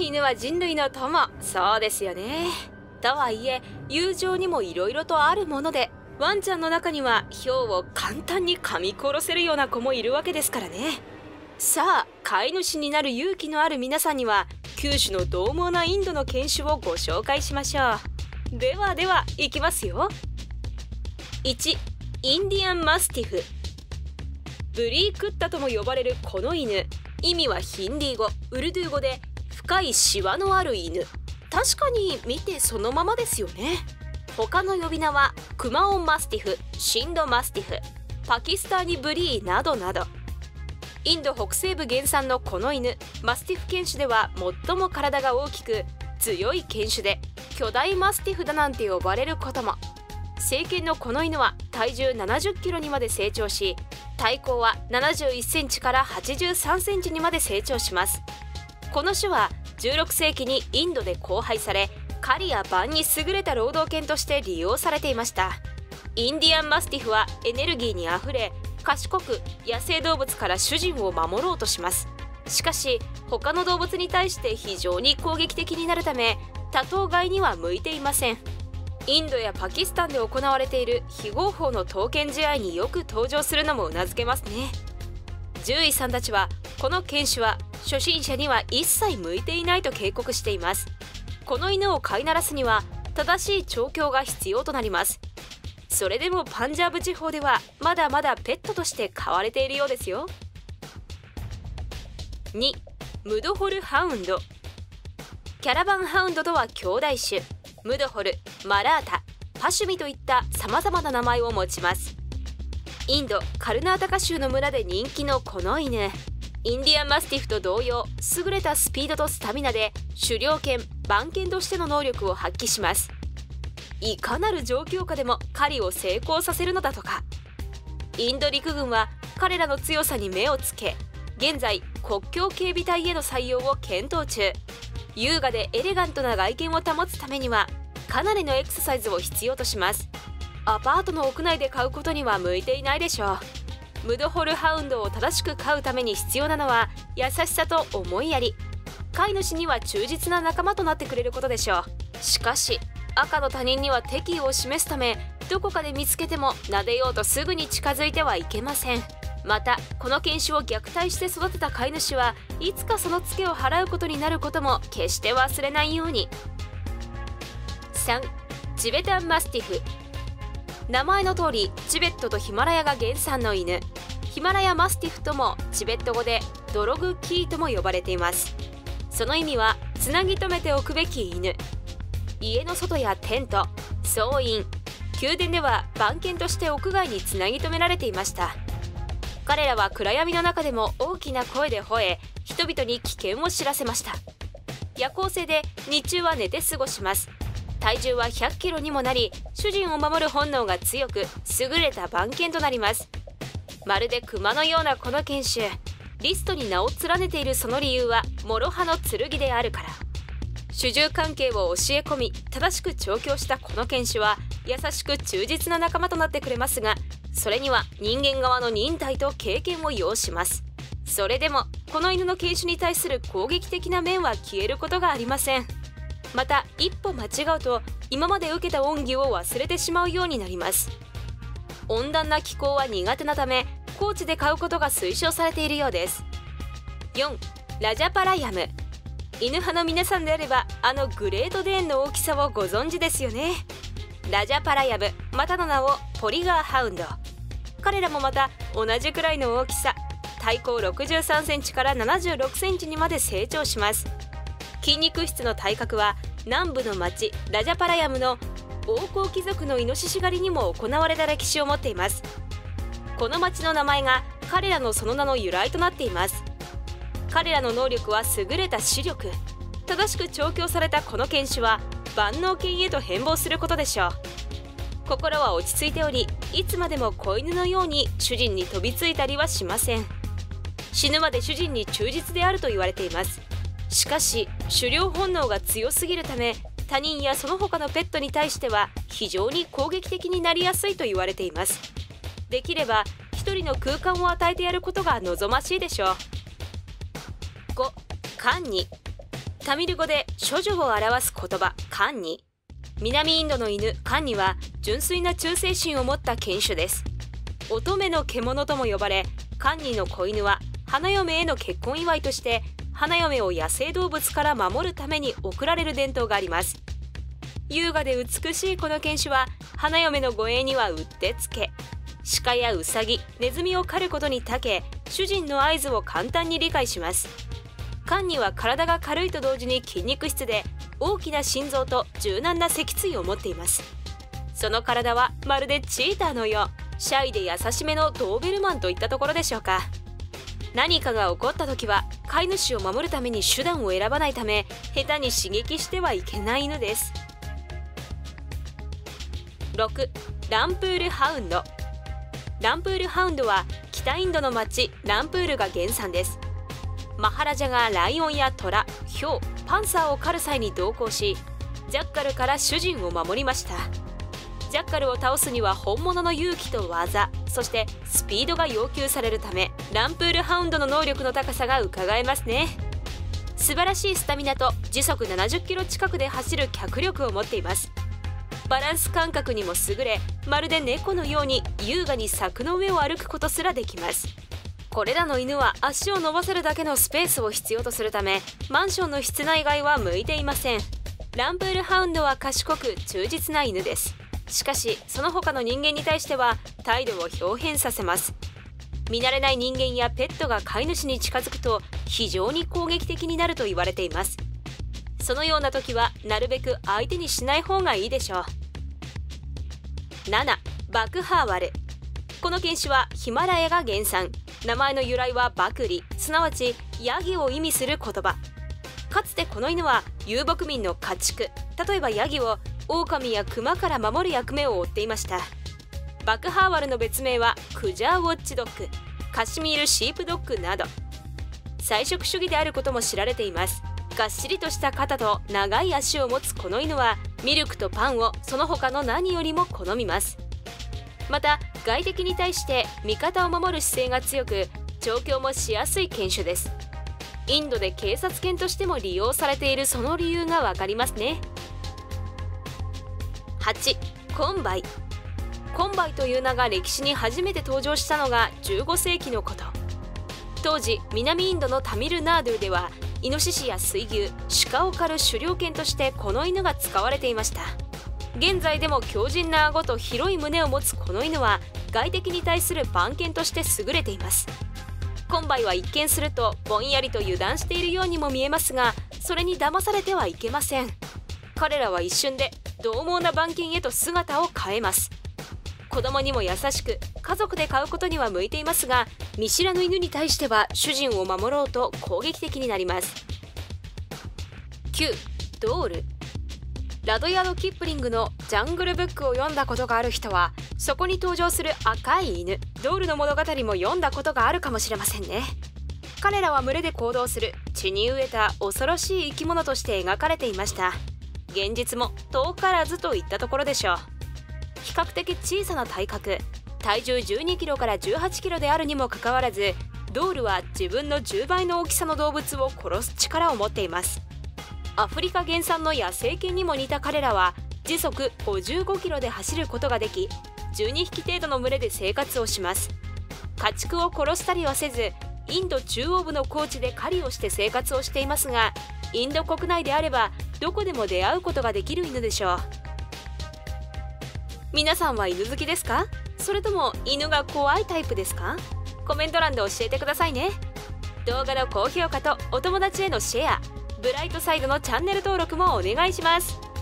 犬は人類の友、そうですよね。とはいえ友情にもいろいろとあるもので、ワンちゃんの中にはヒョウを簡単に噛み殺せるような子もいるわけですからね。さあ、飼い主になる勇気のある皆さんには9種の獰猛なインドの犬種をご紹介しましょう。ではいきますよ。1、インディアンマスティフ。ブリークッタとも呼ばれるこの犬、意味はヒンディー語、ウルドゥー語で深いシワのある犬。確かに見てそのままですよね。他の呼び名はクマオンマスティフ、シンドマスティフ、パキスターニブリーなどなど。インド北西部原産のこの犬、マスティフ犬種では最も体が大きく強い犬種で、巨大マスティフだなんて呼ばれることも。成犬のこの犬は体重70キロにまで成長し、体高は71センチから83センチにまで成長します。この種は16世紀にインドで交配され、狩りや番に優れた労働犬として利用されていました。インディアンマスティフはエネルギーにあふれ、賢く野生動物から主人を守ろうとします。しかし他の動物に対して非常に攻撃的になるため、多頭飼いには向いていません。インドやパキスタンで行われている非合法の刀剣試合によく登場するのもうなずけますね。獣医さんたちはこの犬種は初心者には一切向いていないと警告しています。この犬を飼いならすには正しい調教が必要となります。それでもパンジャーブ地方ではまだまだペットとして飼われているようですよ。2、ムドホルハウンド。キャラバンハウンドとは兄弟種。ムドホル、マラータ、パシュミといった様々な名前を持ちます。インド・カルナータカ州の村で人気のこの犬、インディアンマスティフと同様、優れたスピードとスタミナで狩猟犬、番犬としての能力を発揮します。いかなる状況下でも狩りを成功させるのだとか。インド陸軍は彼らの強さに目をつけ、現在国境警備隊への採用を検討中。優雅でエレガントな外見を保つためにはかなりのエクササイズを必要とします。アパートの屋内で飼うことには向いていないでしょう。ムドホルハウンドを正しく飼うために必要なのは優しさと思いやり。飼い主には忠実な仲間となってくれることでしょう。しかし赤の他人には敵意を示すため、どこかで見つけても撫でようとすぐに近づいてはいけません。またこの犬種を虐待して育てた飼い主はいつかそのツケを払うことになることも決して忘れないように。3、チベタンマスティフ。名前の通りチベットとヒマラヤが原産の犬。ヒマラヤマスティフともチベット語でドログキーとも呼ばれています。その意味はつなぎ止めておくべき犬。家の外やテント、総員、宮殿では番犬として屋外につなぎ止められていました。彼らは暗闇の中でも大きな声で吠え、人々に危険を知らせました。夜行性で日中は寝て過ごします。体重は100キロにもなり、主人を守る本能が強く優れた番犬となります。まるで熊のようなこの犬種、リストに名を連ねているその理由は諸刃の剣であるから。主従関係を教え込み正しく調教したこの犬種は優しく忠実な仲間となってくれますが、それには人間側の忍耐と経験を要します。それでもこの犬の犬種に対する攻撃的な面は消えることがありません。また一歩間違うと今まで受けた恩義を忘れてしまうようになります。温暖な気候は苦手なため高地で飼うことが推奨されているようです。4、ラジャパラヤム。犬派の皆さんであればあのグレートデーンの大きさをご存知ですよね。ラジャパラヤム、またの名をポリガーハウンド。彼らもまた同じくらいの大きさ、体高63センチから76センチにまで成長します。筋肉質の体格は南部の町ラジャパラヤムの王侯貴族のイノシシ狩りにも行われた歴史を持っています。この町の名前が彼らのその名の由来となっています。彼らの能力は優れた視力。正しく調教されたこの犬種は万能犬へと変貌することでしょう。心は落ち着いており、いつまでも子犬のように主人に飛びついたりはしません。死ぬまで主人に忠実であると言われています。しかし狩猟本能が強すぎるため、他人やその他のペットに対しては非常に攻撃的になりやすいと言われています。できれば一人の空間を与えてやることが望ましいでしょう。5、カンニ。 タミル語で処女を表す言葉カンニ。南インドの犬カンニは純粋な忠誠心を持った犬種です。乙女の獣とも呼ばれ、カンニの子犬は花嫁への結婚祝いとして花嫁を野生動物から守るために贈られる伝統があります。優雅で美しいこの犬種は花嫁の護衛にはうってつけ、鹿やウサギ、ネズミを狩ることに長け、主人の合図を簡単に理解します。カンニは体が軽いと同時に筋肉質で、大きな心臓と柔軟な脊椎を持っています。その体はまるでチーターのよう、シャイで優しめのドーベルマンといったところでしょうか。何かが起こった時は飼い主を守るために手段を選ばないため、下手に刺激してはいけない犬です。6. ランプールハウンド。ランプールハウンドは北インドの町ランプールが原産です。マハラジャがライオンやトラ、ヒョウ、パンサーを狩る際に同行し、ジャッカルから主人を守りました。ジャッカルを倒すには本物の勇気と技、そしてスピードが要求されるため、ランプールハウンドの能力の高さがうかがえますね。素晴らしいスタミナと時速70キロ近くで走る脚力を持っています。バランス感覚にも優れ、まるで猫のように優雅に柵の上を歩くことすらできます。これらの犬は足を伸ばせるだけのスペースを必要とするため、マンションの室内外は向いていません。ランプールハウンドは賢く忠実な犬です。しかしその他の人間に対しては態度を表変させます。見慣れない人間やペットが飼い主に近づくと非常に攻撃的になると言われています。そのような時はなるべく相手にしない方がいいでしょう。7. バクハーワル。この犬種はヒマラヤが原産。名前の由来はバクリ、すなわちヤギを意味する言葉。かつてこの犬は遊牧民の家畜、例えばヤギを狼やクマから守る役目を負っていました。バクハーワルの別名はクジャーウォッチドッグ、カシミールシープドッグなど。菜食主義であることも知られています。がっしりとした肩と長い足を持つこの犬はミルクとパンをその他の何よりも好みます。また外敵に対して味方を守る姿勢が強く、調教もしやすい犬種です。インドで警察犬としても利用されているその理由がわかりますね。8. コンバイ。コンバイという名が歴史に初めて登場したのが15世紀のこと。当時南インドのタミルナードゥではイノシシや水牛、鹿を狩る狩猟犬としてこの犬が使われていました。現在でも強靭な顎と広い胸を持つこの犬は外敵に対する番犬として優れています。コンバイは一見するとぼんやりと油断しているようにも見えますが、それに騙されてはいけません。彼らは一瞬で獰猛な番犬へと姿を変えます。子供にも優しく家族で飼うことには向いていますが、見知らぬ犬に対しては主人を守ろうと攻撃的になります。9. ドール。ラドヤード・キップリングのジャングルブックを読んだことがある人は、そこに登場する赤い犬ドールの物語も読んだことがあるかもしれませんね。彼らは群れで行動する血に飢えた恐ろしい生き物として描かれていました。現実も遠からずといったところでしょう。比較的小さな体格、体重12キロから18キロであるにもかかわらず、ドールは自分の10倍の大きさの動物を殺す力を持っています。アフリカ原産の野生犬にも似た彼らは時速55キロで走ることができ、12匹程度の群れで生活をします。家畜を殺したりはせず、インド中央部の高地で狩りをして生活をしていますが、インド国内であればどこでも出会うことができる犬でしょう。皆さんは犬好きですか？それとも犬が怖いタイプですか？コメント欄で教えてくださいね。動画の高評価とお友達へのシェア、ブライトサイドのチャンネル登録もお願いします。